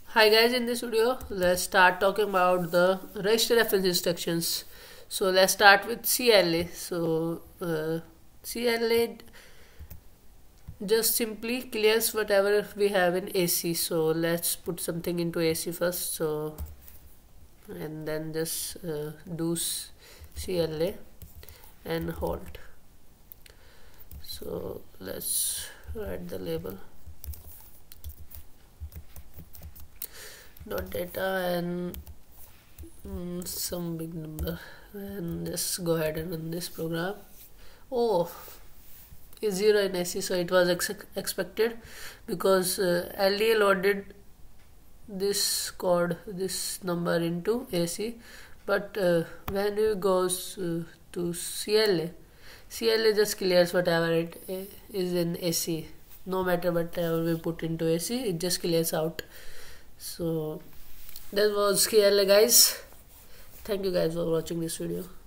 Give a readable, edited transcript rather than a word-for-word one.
Hi guys, in this video let's start talking about the register reference instructions. So let's start with CLA. CLA just simply clears whatever we have in AC. So let's put something into AC first. And then just do CLA and hold. So let's write the label dot data and some big number, and just go ahead and run this program. Oh, is 0 in AC, so it was expected because LDA loaded this number into AC, but when it goes to CLA just clears whatever it is in AC. No matter whatever we put into AC, it just clears out. So that was CLA, guys. Thank you guys for watching this video.